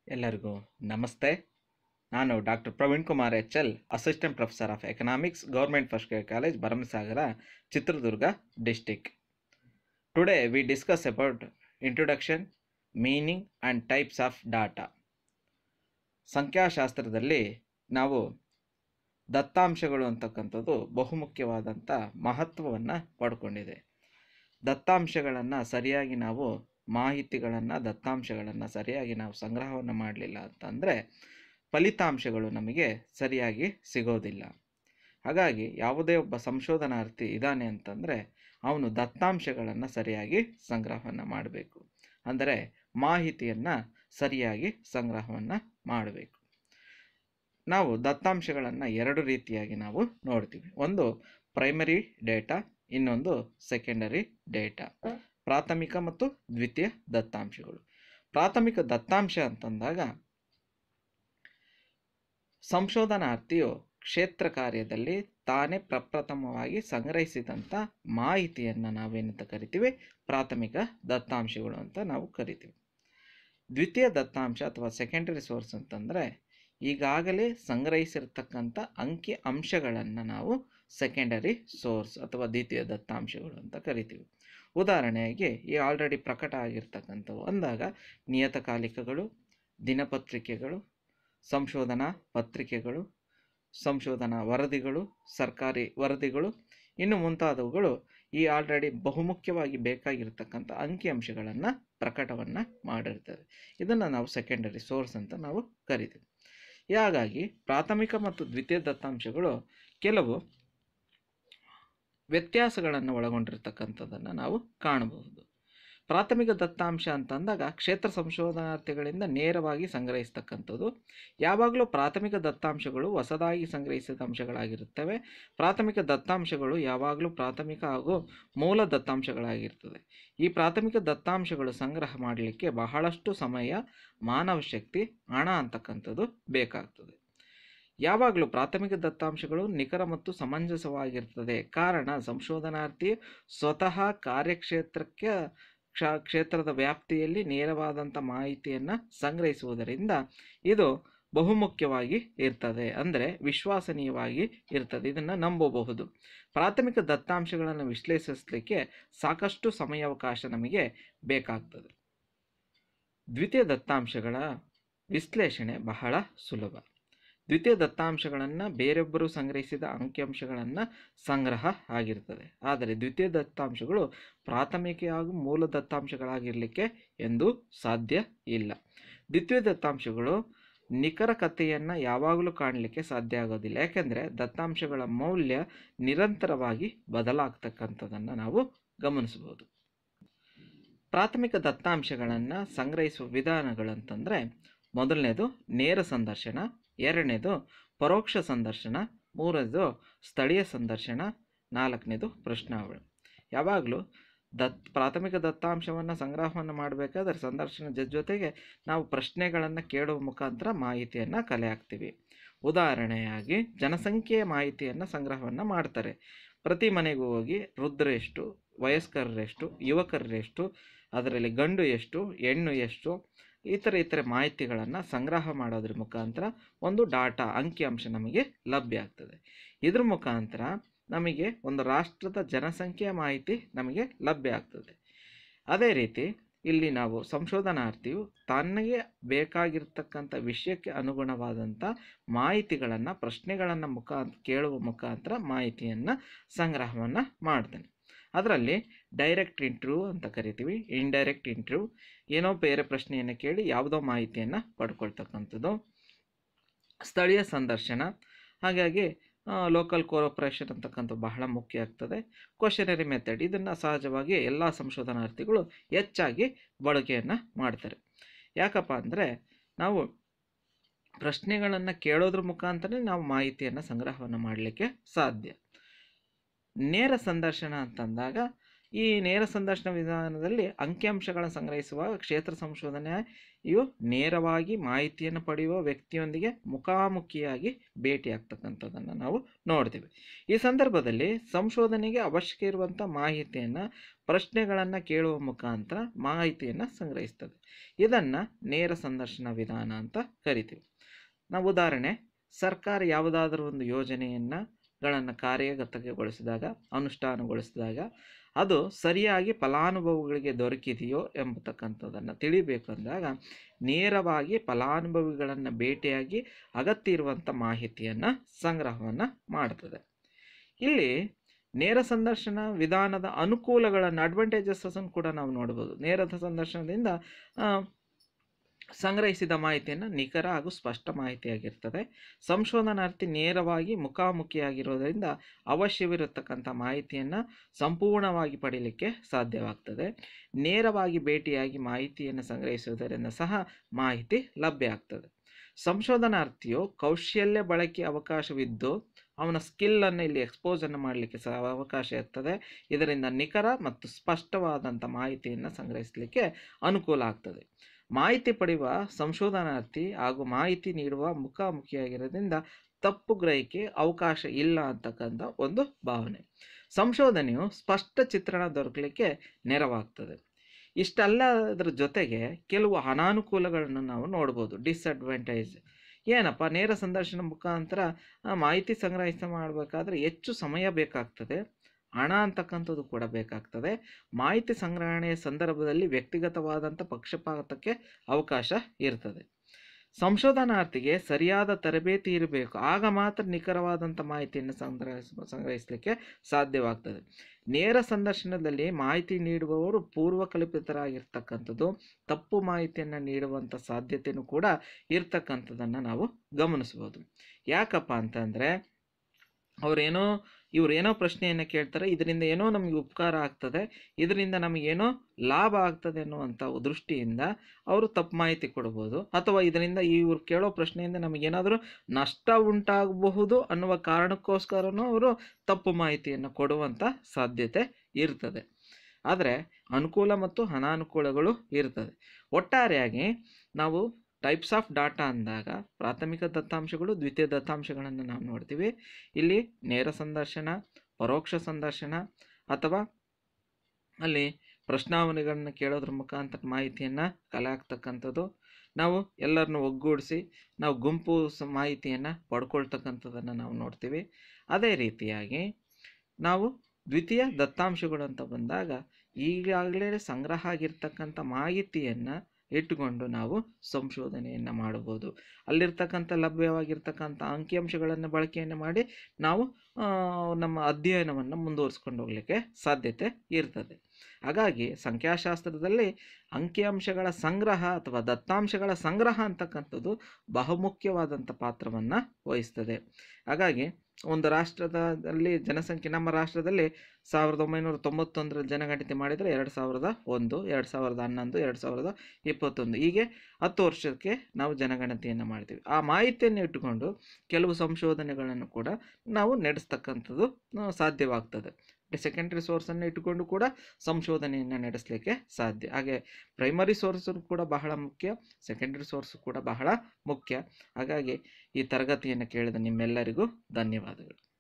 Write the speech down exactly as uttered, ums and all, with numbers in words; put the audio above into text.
ಎಲ್ಲರಿಗೂ ನಮಸ್ತೆ. ನಾನು doctor Praveen Kumar H L, assistant professor of economics, government first grade college, Bharamasagara, Chitradurga district. Today we discuss about introduction, meaning and types of data. ಸಂಖ್ಯಾಶಾಸ್ತ್ರದಲ್ಲಿ ನಾವು ದತ್ತಾಂಶಗಳು ಅಂತಕ್ಕಂಥದ್ದು ಬಹುಮುಖ್ಯವಾದಂಥ ಮಹತ್ವವನ್ನು ಪಡ್ಕೊಂಡಿದೆ. ದತ್ತಾಂಶಗಳನ್ನು ಸರಿಯಾಗಿ ನಾವು ಮಾಹಿತಿಗಳನ್ನು ದತ್ತಾಂಶಗಳನ್ನು ಸರಿಯಾಗಿ ನಾವು ಸಂಗ್ರಹವನ್ನು ಮಾಡಲಿಲ್ಲ ಅಂತಂದರೆ ಫಲಿತಾಂಶಗಳು ನಮಗೆ ಸರಿಯಾಗಿ ಸಿಗೋದಿಲ್ಲ. ಹಾಗಾಗಿ ಯಾವುದೇ ಒಬ್ಬ ಸಂಶೋಧನಾರ್ಥಿ ಇದ್ದಾನೆ ಅಂತಂದರೆ ಅವನು ದತ್ತಾಂಶಗಳನ್ನು ಸರಿಯಾಗಿ ಸಂಗ್ರಹವನ್ನು ಮಾಡಬೇಕು, ಅಂದರೆ ಮಾಹಿತಿಯನ್ನು ಸರಿಯಾಗಿ ಸಂಗ್ರಹವನ್ನು ಮಾಡಬೇಕು. ನಾವು ದತ್ತಾಂಶಗಳನ್ನು ಎರಡು ರೀತಿಯಾಗಿ ನಾವು ನೋಡ್ತೀವಿ. ಒಂದು ಪ್ರೈಮರಿ ಡೇಟಾ, ಇನ್ನೊಂದು ಸೆಕೆಂಡರಿ ಡೇಟಾ. ಪ್ರಾಥಮಿಕ ಮತ್ತು ದ್ವಿತೀಯ ದತ್ತಾಂಶಗಳು. ಪ್ರಾಥಮಿಕ ದತ್ತಾಂಶ ಅಂತಂದಾಗ ಸಂಶೋಧನಾರ್ಥಿಯು ಕ್ಷೇತ್ರ ಕಾರ್ಯದಲ್ಲಿ ತಾನೇ ಪ್ರಪ್ರಥಮವಾಗಿ ಸಂಗ್ರಹಿಸಿದಂಥ ಮಾಹಿತಿಯನ್ನು ನಾವೇನಂತ ಕರಿತೀವಿ, ಪ್ರಾಥಮಿಕ ದತ್ತಾಂಶಗಳು ಅಂತ ನಾವು ಕರಿತೀವಿ. ದ್ವಿತೀಯ ದತ್ತಾಂಶ ಅಥವಾ ಸೆಕೆಂಡರಿ ಸೋರ್ಸ್ ಅಂತಂದರೆ ಈಗಾಗಲೇ ಸಂಗ್ರಹಿಸಿರ್ತಕ್ಕಂಥ ಅಂಕಿ ಅಂಶಗಳನ್ನು ನಾವು ಸೆಕೆಂಡರಿ ಸೋರ್ಸ್ ಅಥವಾ ದ್ವಿತೀಯ ದತ್ತಾಂಶಗಳು ಅಂತ ಕರಿತೀವಿ. ಉದಾಹರಣೆಗೆ ಈ ಆಲ್ರೆಡಿ ಪ್ರಕಟ ಆಗಿರ್ತಕ್ಕಂಥವು ಅಂದಾಗ ನಿಯತಕಾಲಿಕಗಳು, ದಿನಪತ್ರಿಕೆಗಳು, ಸಂಶೋಧನಾ ಪತ್ರಿಕೆಗಳು, ಸಂಶೋಧನಾ ವರದಿಗಳು, ಸರ್ಕಾರಿ ವರದಿಗಳು, ಇನ್ನು ಮುಂತಾದವುಗಳು ಈ ಆಲ್ರೆಡಿ ಬಹುಮುಖ್ಯವಾಗಿ ಬೇಕಾಗಿರ್ತಕ್ಕಂಥ ಅಂಕಿಅಂಶಗಳನ್ನು ಪ್ರಕಟವನ್ನು ಮಾಡಿರ್ತದೆ. ಇದನ್ನು ನಾವು ಸೆಕೆಂಡರಿ ಸೋರ್ಸ್ ಅಂತ ನಾವು ಕರಿತೀವಿ. ಹಾಗಾಗಿ ಪ್ರಾಥಮಿಕ ಮತ್ತು ದ್ವಿತೀಯ ದತ್ತಾಂಶಗಳು ಕೆಲವು ವ್ಯತ್ಯಾಸಗಳನ್ನು ಒಳಗೊಂಡಿರ್ತಕ್ಕಂಥದ್ದನ್ನು ನಾವು ಕಾಣಬಹುದು. ಪ್ರಾಥಮಿಕ ದತ್ತಾಂಶ ಅಂತಂದಾಗ ಕ್ಷೇತ್ರ ಸಂಶೋಧನಾರ್ಥಿಗಳಿಂದ ನೇರವಾಗಿ ಸಂಗ್ರಹಿಸ್ತಕ್ಕಂಥದ್ದು. ಯಾವಾಗಲೂ ಪ್ರಾಥಮಿಕ ದತ್ತಾಂಶಗಳು ಹೊಸದಾಗಿ ಸಂಗ್ರಹಿಸಿದ ಅಂಶಗಳಾಗಿರುತ್ತವೆ. ಪ್ರಾಥಮಿಕ ದತ್ತಾಂಶಗಳು ಯಾವಾಗಲೂ ಪ್ರಾಥಮಿಕ ಹಾಗೂ ಮೂಲ ದತ್ತಾಂಶಗಳಾಗಿರ್ತದೆ. ಈ ಪ್ರಾಥಮಿಕ ದತ್ತಾಂಶಗಳು ಸಂಗ್ರಹ ಮಾಡಲಿಕ್ಕೆ ಬಹಳಷ್ಟು ಸಮಯ, ಮಾನವ ಶಕ್ತಿ, ಹಣ ಅಂತಕ್ಕಂಥದ್ದು ಬೇಕಾಗ್ತದೆ. ಯಾವಾಗಲೂ ಪ್ರಾಥಮಿಕ ದತ್ತಾಂಶಗಳು ನಿಖರ ಮತ್ತು ಸಮಂಜಸವಾಗಿರ್ತದೆ. ಕಾರಣ ಸಂಶೋಧನಾರ್ಥಿ ಸ್ವತಃ ಕಾರ್ಯಕ್ಷೇತ್ರಕ್ಕೆ ಕ್ಷ ಕ್ಷೇತ್ರದ ವ್ಯಾಪ್ತಿಯಲ್ಲಿ ನೇರವಾದಂಥ ಮಾಹಿತಿಯನ್ನು ಸಂಗ್ರಹಿಸುವುದರಿಂದ ಇದು ಬಹುಮುಖ್ಯವಾಗಿ ಇರ್ತದೆ, ಅಂದರೆ ವಿಶ್ವಸನೀಯವಾಗಿ ಇರ್ತದೆ. ಇದನ್ನು ನಂಬಬಹುದು. ಪ್ರಾಥಮಿಕ ದತ್ತಾಂಶಗಳನ್ನು ವಿಶ್ಲೇಷಿಸಲಿಕ್ಕೆ ಸಾಕಷ್ಟು ಸಮಯಾವಕಾಶ ನಮಗೆ ಬೇಕಾಗ್ತದೆ. ದ್ವಿತೀಯ ದತ್ತಾಂಶಗಳ ವಿಶ್ಲೇಷಣೆ ಬಹಳ ಸುಲಭ. ದ್ವಿತೀಯ ದತ್ತಾಂಶಗಳನ್ನು ಬೇರೊಬ್ಬರು ಸಂಗ್ರಹಿಸಿದ ಅಂಕಿಅಂಶಗಳನ್ನು ಸಂಗ್ರಹ ಆಗಿರ್ತದೆ. ಆದರೆ ದ್ವಿತೀಯ ದತ್ತಾಂಶಗಳು ಪ್ರಾಥಮಿಕ ಹಾಗೂ ಮೂಲ ದತ್ತಾಂಶಗಳಾಗಿರಲಿಕ್ಕೆ ಎಂದೂ ಸಾಧ್ಯ ಇಲ್ಲ. ದ್ವಿತೀಯ ದತ್ತಾಂಶಗಳು ನಿಖರತೆಯನ್ನು ಯಾವಾಗಲೂ ಕಾಣಲಿಕ್ಕೆ ಸಾಧ್ಯ ಆಗೋದಿಲ್ಲ. ಯಾಕೆಂದರೆ ದತ್ತಾಂಶಗಳ ಮೌಲ್ಯ ನಿರಂತರವಾಗಿ ಬದಲಾಗ್ತಕ್ಕಂಥದ್ದನ್ನು ನಾವು ಗಮನಿಸಬಹುದು. ಪ್ರಾಥಮಿಕ ದತ್ತಾಂಶಗಳನ್ನು ಸಂಗ್ರಹಿಸುವ ವಿಧಾನಗಳಂತಂದರೆ ಮೊದಲನೇದು ನೇರ ಸಂದರ್ಶನ, ಎರಡನೇದು ಪರೋಕ್ಷ ಸಂದರ್ಶನ, ಮೂರನೇದು ಸ್ಥಳೀಯ ಸಂದರ್ಶನ, ನಾಲ್ಕನೇದು ಪ್ರಶ್ನಾವಳಿ. ಯಾವಾಗಲೂ ದತ್ ಪ್ರಾಥಮಿಕ ದತ್ತಾಂಶವನ್ನು ಸಂಗ್ರಹವನ್ನು ಮಾಡಬೇಕಾದ್ರೆ ಸಂದರ್ಶನದ ಜೊತೆಗೆ ನಾವು ಪ್ರಶ್ನೆಗಳನ್ನು ಕೇಳುವ ಮುಖಾಂತರ ಮಾಹಿತಿಯನ್ನು ಕಲೆ ಹಾಕ್ತೀವಿ. ಉದಾಹರಣೆಯಾಗಿ ಜನಸಂಖ್ಯೆಯ ಮಾಹಿತಿಯನ್ನು ಸಂಗ್ರಹವನ್ನು ಮಾಡ್ತಾರೆ. ಪ್ರತಿ ಮನೆಗೂ ಹೋಗಿ ವೃದ್ಧರು ಎಷ್ಟು, ವಯಸ್ಕರೆಷ್ಟು, ಯುವಕರೆಷ್ಟು, ಅದರಲ್ಲಿ ಗಂಡು ಎಷ್ಟು, ಹೆಣ್ಣು ಎಷ್ಟು, ಇತರ ಇತರ ಮಾಹಿತಿಗಳನ್ನು ಸಂಗ್ರಹ ಮಾಡೋದ್ರ ಮುಖಾಂತರ ಒಂದು ಡಾಟಾ ಅಂಕಿಅಂಶ ನಮಗೆ ಲಭ್ಯ ಆಗ್ತದೆ. ಇದ್ರ ಮುಖಾಂತರ ನಮಗೆ ಒಂದು ರಾಷ್ಟ್ರದ ಜನಸಂಖ್ಯೆಯ ಮಾಹಿತಿ ನಮಗೆ ಲಭ್ಯ ಆಗ್ತದೆ. ಅದೇ ರೀತಿ ಇಲ್ಲಿ ನಾವು ಸಂಶೋಧನಾರ್ಥಿಯು ತನಗೆ ಬೇಕಾಗಿರ್ತಕ್ಕಂಥ ವಿಷಯಕ್ಕೆ ಅನುಗುಣವಾದಂಥ ಮಾಹಿತಿಗಳನ್ನು ಪ್ರಶ್ನೆಗಳನ್ನು ಮುಖಾಂತರ ಕೇಳುವ ಮುಖಾಂತರ ಮಾಹಿತಿಯನ್ನು ಸಂಗ್ರಹವನ್ನು ಮಾಡ್ತಾನೆ. ಅದರಲ್ಲಿ ಡೈರೆಕ್ಟ್ ಇಂಟರ್ವ್ಯೂ ಅಂತ ಕರಿತೀವಿ, ಇಂಡೈರೆಕ್ಟ್ ಇಂಟರ್ವ್ಯೂ, ಏನೋ ಬೇರೆ ಪ್ರಶ್ನೆಯನ್ನು ಕೇಳಿ ಯಾವುದೋ ಮಾಹಿತಿಯನ್ನು ಪಡ್ಕೊಳ್ತಕ್ಕಂಥದ್ದು. ಸ್ಥಳೀಯ ಸಂದರ್ಶನ, ಹಾಗಾಗಿ ಲೋಕಲ್ ಕೋಆಪರೇಷನ್ ಅಂತಕ್ಕಂಥ ಬಹಳ ಮುಖ್ಯ ಆಗ್ತದೆ. ಕ್ವಶನರಿ ಮೆಥಡ್, ಇದನ್ನು ಸಹಜವಾಗಿ ಎಲ್ಲ ಸಂಶೋಧನಾರ್ಥಿಗಳು ಹೆಚ್ಚಾಗಿ ಬಳಕೆಯನ್ನು ಮಾಡ್ತಾರೆ. ಯಾಕಪ್ಪ ಅಂದರೆ ನಾವು ಪ್ರಶ್ನೆಗಳನ್ನು ಕೇಳೋದ್ರ ಮುಖಾಂತರ ನಾವು ಮಾಹಿತಿಯನ್ನು ಸಂಗ್ರಹವನ್ನು ಮಾಡಲಿಕ್ಕೆ ಸಾಧ್ಯ. ನೇರ ಸಂದರ್ಶನ ಅಂತಂದಾಗ ಈ ನೇರ ಸಂದರ್ಶನ ವಿಧಾನದಲ್ಲಿ ಅಂಕಿಅಂಶಗಳ ಸಂಗ್ರಹಿಸುವ ಕ್ಷೇತ್ರ ಸಂಶೋಧನೆ ಇವು ನೇರವಾಗಿ ಮಾಹಿತಿಯನ್ನು ಪಡೆಯುವ ವ್ಯಕ್ತಿಯೊಂದಿಗೆ ಮುಖಾಮುಖಿಯಾಗಿ ಭೇಟಿಯಾಗ್ತಕ್ಕಂಥದ್ದನ್ನು ನಾವು ನೋಡ್ತೀವಿ. ಈ ಸಂದರ್ಭದಲ್ಲಿ ಸಂಶೋಧನೆಗೆ ಅವಶ್ಯಕ ಇರುವಂಥ ಮಾಹಿತಿಯನ್ನು ಪ್ರಶ್ನೆಗಳನ್ನು ಕೇಳುವ ಮುಖಾಂತರ ಮಾಹಿತಿಯನ್ನು ಸಂಗ್ರಹಿಸ್ತದೆ. ಇದನ್ನು ನೇರ ಸಂದರ್ಶನ ವಿಧಾನ ಅಂತ ಕರಿತೀವಿ. ನಾವು ಉದಾಹರಣೆ, ಸರ್ಕಾರ ಯಾವುದಾದ್ರೂ ಒಂದು ಯೋಜನೆಯನ್ನು ಗಳನ್ನು ಕಾರ್ಯಗತಗೊಳಿಸಿದಾಗ, ಅನುಷ್ಠಾನಗೊಳಿಸಿದಾಗ ಅದು ಸರಿಯಾಗಿ ಫಲಾನುಭವಿಗಳಿಗೆ ದೊರಕಿದೆಯೋ ಎಂಬತಕ್ಕಂಥದ್ದನ್ನು ತಿಳಿಬೇಕಂದಾಗ ನೇರವಾಗಿ ಫಲಾನುಭವಿಗಳನ್ನು ಭೇಟಿಯಾಗಿ ಅಗತ್ಯ ಇರುವಂಥ ಮಾಹಿತಿಯನ್ನು ಸಂಗ್ರಹವನ್ನು ಮಾಡ್ತದೆ. ಇಲ್ಲಿ ನೇರ ಸಂದರ್ಶನ ವಿಧಾನದ ಅನುಕೂಲಗಳನ್ನು, ಅಡ್ವಾಂಟೇಜಸನ್ನು ಕೂಡ ನಾವು ನೋಡ್ಬೋದು. ನೇರ ಸಂದರ್ಶನದಿಂದ ಸಂಗ್ರಹಿಸಿದ ಮಾಹಿತಿಯನ್ನು ನಿಖರ ಹಾಗೂ ಸ್ಪಷ್ಟ ಮಾಹಿತಿಯಾಗಿರ್ತದೆ. ಸಂಶೋಧನಾರ್ಥಿ ನೇರವಾಗಿ ಮುಖಾಮುಖಿಯಾಗಿರೋದರಿಂದ ಅವಶ್ಯವಿರತಕ್ಕಂಥ ಮಾಹಿತಿಯನ್ನು ಸಂಪೂರ್ಣವಾಗಿ ಪಡೀಲಿಕ್ಕೆ ಸಾಧ್ಯವಾಗ್ತದೆ. ನೇರವಾಗಿ ಭೇಟಿಯಾಗಿ ಮಾಹಿತಿಯನ್ನು ಸಂಗ್ರಹಿಸುವುದರಿಂದ ಸಹ ಮಾಹಿತಿ ಲಭ್ಯ ಆಗ್ತದೆ. ಸಂಶೋಧನಾರ್ಥಿಯು ಕೌಶಲ್ಯ ಬಳಕೆ ಅವಕಾಶವಿದ್ದು ಅವನ ಸ್ಕಿಲ್ಲನ್ನು ಇಲ್ಲಿ ಎಕ್ಸ್ಪೋಸನ್ನು ಮಾಡಲಿಕ್ಕೆ ಸಹ ಅವಕಾಶ ಇರ್ತದೆ. ಇದರಿಂದ ನಿಖರ ಮತ್ತು ಸ್ಪಷ್ಟವಾದಂಥ ಮಾಹಿತಿಯನ್ನು ಸಂಗ್ರಹಿಸಲಿಕ್ಕೆ ಅನುಕೂಲ ಆಗ್ತದೆ. ಮಾಹಿತಿ ಪಡೆಯುವ ಸಂಶೋಧನಾರ್ಥಿ ಹಾಗೂ ಮಾಹಿತಿ ನೀಡುವ ಮುಖಾಮುಖಿಯಾಗಿರೋದ್ರಿಂದ ತಪ್ಪು ಗ್ರಹಿಕೆ ಅವಕಾಶ ಇಲ್ಲ ಅಂತಕ್ಕಂಥ ಒಂದು ಭಾವನೆ. ಸಂಶೋಧನೆಯು ಸ್ಪಷ್ಟ ಚಿತ್ರಣ ದೊರಕಲಿಕ್ಕೆ ನೆರವಾಗ್ತದೆ. ಇಷ್ಟಲ್ಲದರ ಜೊತೆಗೆ ಕೆಲವು ಅನಾನುಕೂಲಗಳನ್ನು ನಾವು ನೋಡ್ಬೋದು. ಡಿಸ್ಅಡ್ವಾಂಟೇಜ್ ಏನಪ್ಪ, ನೇರ ಸಂದರ್ಶನ ಮುಖಾಂತರ ಮಾಹಿತಿ ಸಂಗ್ರಹಿಸ ಮಾಡಬೇಕಾದ್ರೆ ಹೆಚ್ಚು ಸಮಯ ಬೇಕಾಗ್ತದೆ, ಹಣ ಅಂತಕ್ಕಂಥದ್ದು ಕೂಡ ಬೇಕಾಗ್ತದೆ. ಮಾಹಿತಿ ಸಂಗ್ರಹಣೆಯ ಸಂದರ್ಭದಲ್ಲಿ ವ್ಯಕ್ತಿಗತವಾದಂಥ ಪಕ್ಷಪಾತಕ್ಕೆ ಅವಕಾಶ ಇರ್ತದೆ. ಸಂಶೋಧನಾರ್ಥಿಗೆ ಸರಿಯಾದ ತರಬೇತಿ ಇರಬೇಕು, ಆಗ ಮಾತ್ರ ನಿಖರವಾದಂಥ ಮಾಹಿತಿಯನ್ನು ಸಂಗ್ರಹಿಸ ಸಂಗ್ರಹಿಸಲಿಕ್ಕೆ ಸಾಧ್ಯವಾಗ್ತದೆ. ನೇರ ಸಂದರ್ಶನದಲ್ಲಿ ಮಾಹಿತಿ ನೀಡುವವರು ಪೂರ್ವಕಲ್ಪಿತರಾಗಿರ್ತಕ್ಕಂಥದ್ದು, ತಪ್ಪು ಮಾಹಿತಿಯನ್ನು ನೀಡುವಂಥ ಸಾಧ್ಯತೆಯೂ ಕೂಡ ಇರ್ತಕ್ಕಂಥದ್ದನ್ನು ನಾವು ಗಮನಿಸ್ಬೋದು. ಯಾಕಪ್ಪ ಅಂತಂದರೆ ಅವರೇನೋ ಇವರೇನೋ ಪ್ರಶ್ನೆಯನ್ನು ಕೇಳ್ತಾರೆ, ಇದರಿಂದ ಏನೋ ನಮಗೆ ಉಪಕಾರ ಆಗ್ತದೆ, ಇದರಿಂದ ನಮಗೇನೋ ಲಾಭ ಆಗ್ತದೆ ಅನ್ನುವಂಥ ದೃಷ್ಟಿಯಿಂದ ಅವರು ತಪ್ಪು ಮಾಹಿತಿ ಕೊಡ್ಬೋದು. ಅಥವಾ ಇದರಿಂದ ಇವ್ರು ಕೇಳೋ ಪ್ರಶ್ನೆಯಿಂದ ನಮಗೇನಾದರೂ ನಷ್ಟ ಉಂಟಾಗಬಹುದು ಅನ್ನುವ ಕಾರಣಕ್ಕೋಸ್ಕರನೂ ಅವರು ತಪ್ಪು ಮಾಹಿತಿಯನ್ನು ಕೊಡುವಂಥ ಸಾಧ್ಯತೆ ಇರ್ತದೆ. ಆದರೆ ಅನುಕೂಲ ಮತ್ತು ಅನಾನುಕೂಲಗಳು ಇರ್ತದೆ. ಒಟ್ಟಾರೆಯಾಗಿ ನಾವು ಟೈಪ್ಸ್ ಆಫ್ ಡಾಟಾ ಅಂದಾಗ ಪ್ರಾಥಮಿಕ ದತ್ತಾಂಶಗಳು, ದ್ವಿತೀಯ ದತ್ತಾಂಶಗಳನ್ನು ನಾವು ನೋಡ್ತೀವಿ. ಇಲ್ಲಿ ನೇರ ಸಂದರ್ಶನ, ಪರೋಕ್ಷ ಸಂದರ್ಶನ ಅಥವಾ ಅಲ್ಲಿ ಪ್ರಶ್ನಾವಳಿಗಳನ್ನು ಕೇಳೋದ್ರ ಮುಖಾಂತರ ಮಾಹಿತಿಯನ್ನು ಕಲೆ ಆಗ್ತಕ್ಕಂಥದ್ದು, ನಾವು ಎಲ್ಲರನ್ನು ಒಗ್ಗೂಡಿಸಿ ನಾವು ಗುಂಪು ಮಾಹಿತಿಯನ್ನು ಪಡ್ಕೊಳ್ತಕ್ಕಂಥದ್ದನ್ನು ನಾವು ನೋಡ್ತೀವಿ. ಅದೇ ರೀತಿಯಾಗಿ ನಾವು ದ್ವಿತೀಯ ದತ್ತಾಂಶಗಳು ಅಂತ ಬಂದಾಗ ಈಗಾಗಲೇ ಸಂಗ್ರಹ ಆಗಿರ್ತಕ್ಕಂಥ ಮಾಹಿತಿಯನ್ನು ಇಟ್ಟುಕೊಂಡು ನಾವು ಸಂಶೋಧನೆಯನ್ನು ಮಾಡಬಹುದು. ಅಲ್ಲಿರ್ತಕ್ಕಂಥ ಲಭ್ಯವಾಗಿರ್ತಕ್ಕಂಥ ಅಂಕಿಅಂಶಗಳನ್ನು ಬಳಕೆಯನ್ನು ಮಾಡಿ ನಾವು ನಮ್ಮ ಅಧ್ಯಯನವನ್ನು ಮುಂದುವರಿಸ್ಕೊಂಡು ಹೋಗಲಿಕ್ಕೆ ಸಾಧ್ಯತೆ ಇರ್ತದೆ. ಹಾಗಾಗಿ ಸಂಖ್ಯಾಶಾಸ್ತ್ರದಲ್ಲಿ ಅಂಕಿಅಂಶಗಳ ಸಂಗ್ರಹ ಅಥವಾ ದತ್ತಾಂಶಗಳ ಸಂಗ್ರಹ ಅಂತಕ್ಕಂಥದ್ದು ಬಹುಮುಖ್ಯವಾದಂಥ ಪಾತ್ರವನ್ನು ವಹಿಸ್ತದೆ. ಹಾಗಾಗಿ ಒಂದು ರಾಷ್ಟ್ರದಲ್ಲಿ ಜನಸಂಖ್ಯೆ, ನಮ್ಮ ರಾಷ್ಟ್ರದಲ್ಲಿ ಸಾವಿರದ ಒಂಬೈನೂರ ತೊಂಬತ್ತೊಂದರಲ್ಲಿ ಜನಗಣತಿ ಮಾಡಿದರೆ ಎರಡು ಸಾವಿರದ ಒಂದು, ಎರಡು ಸಾವಿರದ ಹನ್ನೊಂದು, ಎರಡು ಸಾವಿರದ ಇಪ್ಪತ್ತೊಂದು, ಹೀಗೆ ಹತ್ತು ವರ್ಷಕ್ಕೆ ನಾವು ಜನಗಣತಿಯನ್ನು ಮಾಡ್ತೀವಿ. ಆ ಮಾಹಿತಿಯನ್ನು ಇಟ್ಟುಕೊಂಡು ಕೆಲವು ಸಂಶೋಧನೆಗಳನ್ನು ಕೂಡ ನಾವು ನಡೆಸ್ತಕ್ಕಂಥದ್ದು ಸಾಧ್ಯವಾಗ್ತದೆ. ಸೆಕೆಂಡ್ರಿ ಸೋರ್ಸನ್ನು ಇಟ್ಟುಕೊಂಡು ಕೂಡ ಸಂಶೋಧನೆಯನ್ನು ನಡೆಸಲಿಕ್ಕೆ ಸಾಧ್ಯ. ಹಾಗೆ ಪ್ರೈಮರಿ ಸೋರ್ಸು ಕೂಡ ಬಹಳ ಮುಖ್ಯ, ಸೆಕೆಂಡ್ರಿ ಸೋರ್ಸು ಕೂಡ ಬಹಳ ಮುಖ್ಯ. ಹಾಗಾಗಿ ಈ ತರಗತಿಯನ್ನು ಕೇಳಿದ ನಿಮ್ಮೆಲ್ಲರಿಗೂ ಧನ್ಯವಾದಗಳು.